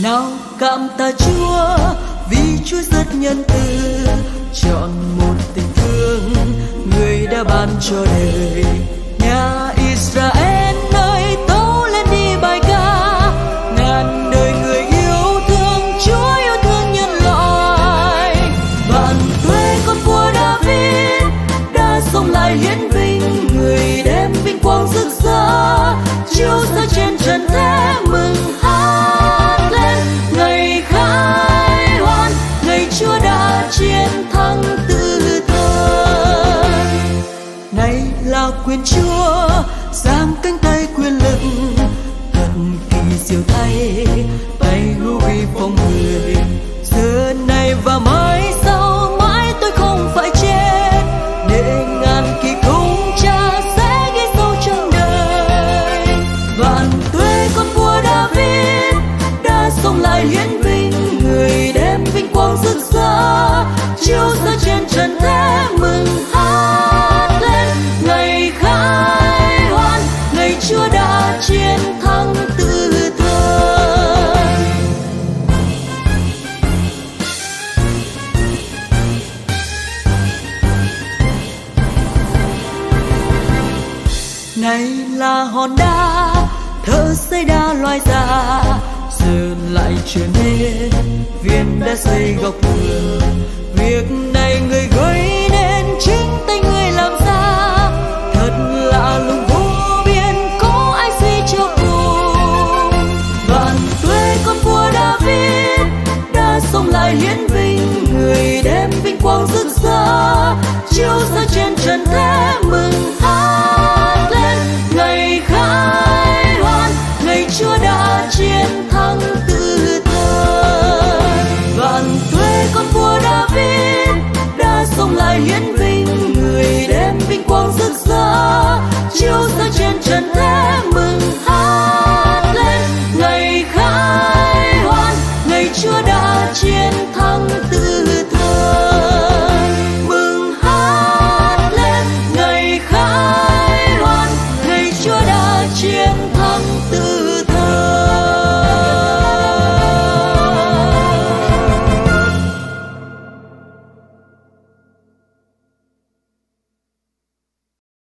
Nào cảm tạ Chúa vì Chúa rất nhân từ, chọn một tình thương người đã ban cho đời. Nhà Israel ơi, tấu lên đi bài ca, ngàn đời người yêu thương Chúa, yêu thương nhân loại. Vạn tuế con vua David đã sống lại hiển vinh, người đem vinh quang rực rỡ chiếu ra trên trần thế. Mừng hát lên ngày khai hoan, ngày Chúa đã chiến thắng tử thần. Này là quyền Chúa giang cánh tay quyền lực, thật kỳ diệu thay tay hữu uy phong người. Giờ này và mai sau mãi tôi không phải chết, để ngàn kỳ công Cha sẽ ghi sâu trong đời. Vạn tuế con vua David đã sống lại hiển vinh, người đem vinh quang rực rỡ chiếu ra trên trần thế. Mừng hát lên ngày khai hoan, ngày Chúa đã chiến thắng tử thần. Này là hòn đá thợ xây đá loài già, giờ lại trở nên viên đã xây góc tường. Việc này người gây nên chính tay người làm ra, thật lạ lùng vô biên, có ai suy cho cùng. Vạn tuế con vua David đã sống lại hiển vinh, người đem vinh quang rực rỡ chiếu ra trên trần thế. Mừng hát lên ngày khai hoan, ngày Chúa đã chiến thắng tử thần. Vạn tuế con vua David đã sống lại hiển vinh, người đem vinh quang rực rỡ chiếu ra trên trần thế. Mừng